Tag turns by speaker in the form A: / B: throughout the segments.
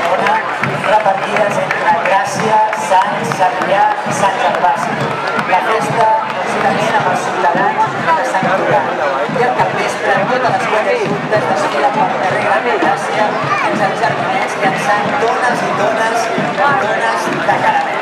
A: Tarragona, repartides entre Gràcia, Sants, Sarrià i Sant Gervasi. La festa, juntament amb els ciutadans de Sant Cugat. I al capvespre, totes les guanyes juntes desfilen pel carrer Gran de Gràcia fins als jardiners llançant tones i tones de caramel.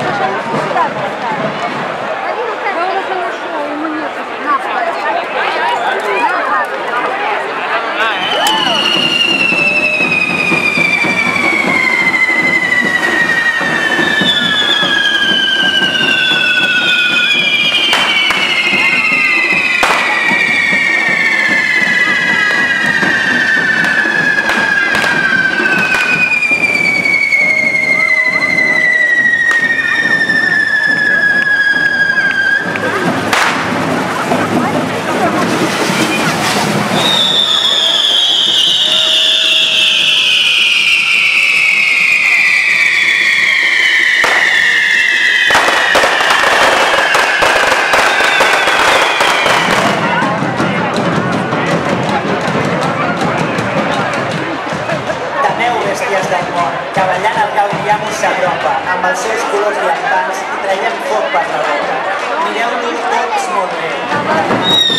A: Que ballant el Gaudiamo s'apropa amb els seus colors llampants i traiem foc per la boca. Mireu-los tots molt bé.